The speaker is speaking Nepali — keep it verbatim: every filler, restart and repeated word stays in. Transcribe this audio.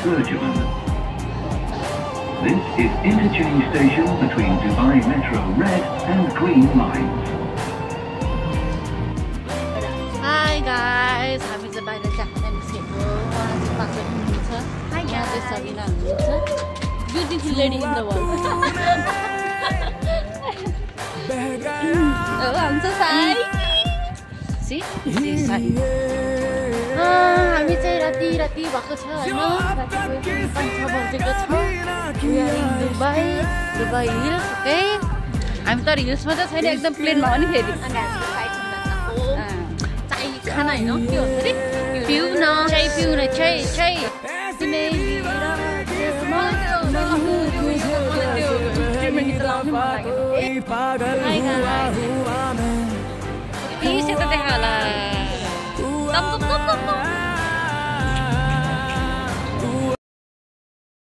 Burjuman. This is interchange station between Dubai Metro Red and Green lines. Hi guys, हामी चाहिँ बाहिर जान निस्केको उहाँ चाहिँ पाक्दै हुनुहुन्छ Hi guys, चाहिँ सबिना हुनुहुन्छ Beautiful lady in the world Oh, I'm so sorry See? See, sorry हामी चाहिँ राति राति भएको छ हैन राति पाँच छ बजेको छ We are in Dubai Dubai Hills okay हामी त हिल्समा त छैन एकदम प्लेनमा हो नि फेरि अनि हामी फ्लाइट चाय खाना हैन के हो अरे पिउ न चाय पिउ न चाय चाय तिमी Hi guys. Please, ito tayo lang.